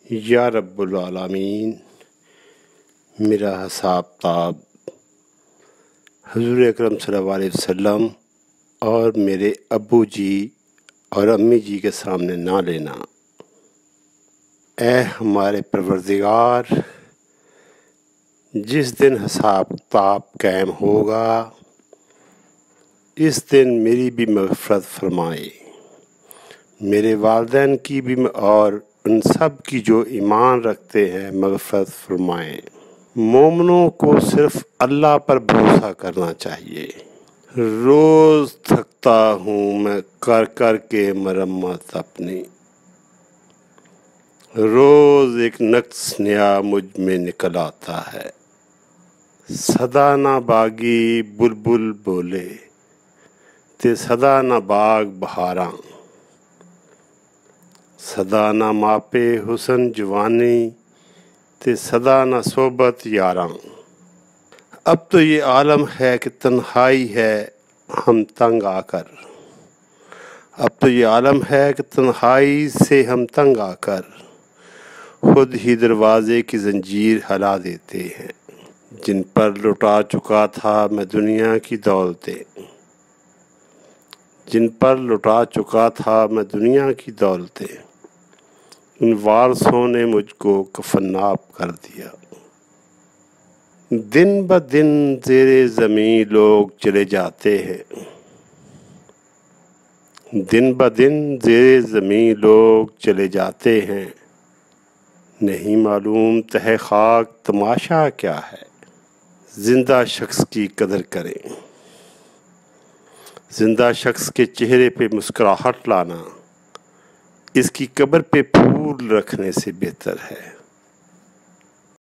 یا رب العالمین، میرا حساب کتاب حضور اکرم صلی اللہ علیہ وسلم اور میرے ابو جی اور امی جی کے سامنے نہ لینا۔ اے ہمارے پروردگار، جس دن حساب کتاب قائم ہوگا اس دن میری بھی مغفرت فرمائے، میرے والدین کی بھی اور ان سب کی جو ایمان رکھتے ہیں مغفرت فرمائیں۔ مومنوں کو صرف اللہ پر بھروسہ کرنا چاہیے۔ روز تھکتا ہوں میں کر کر کے مرمت اپنی، روز ایک نقص نیا مجھ میں نکل آتا ہے۔ سدا نہ باغی بلبل بولے تے سدا نہ باغ بہاراں، سدا نہ ماپے حسن جوانی تے سدا نہ صحبت یاراں۔ اب تو یہ عالم ہے کہ تنہائی ہے ہم تنگ آ کر، اب تو یہ عالم ہے کہ تنہائی سے ہم تنگ آ کر خود ہی دروازے کی زنجیر ہلا دیتے ہیں۔ جن پر لٹا چکا تھا میں دنیا کی دولتیں، جن پر لٹا چکا تھا میں دنیا کی دولتیں، ان وارثوں نے مجھ کو کفناب کر دیا۔ دن بدن زیر زمین لوگ چلے جاتے ہیں، دن بدن زیر زمین لوگ چلے جاتے ہیں، نہیں معلوم تہ خاک تماشا کیا ہے۔ زندہ شخص کی قدر کریں، زندہ شخص کے چہرے پہ مسکراہٹ لانا اس کی قبر پہ پھول رکھنے سے بہتر ہے۔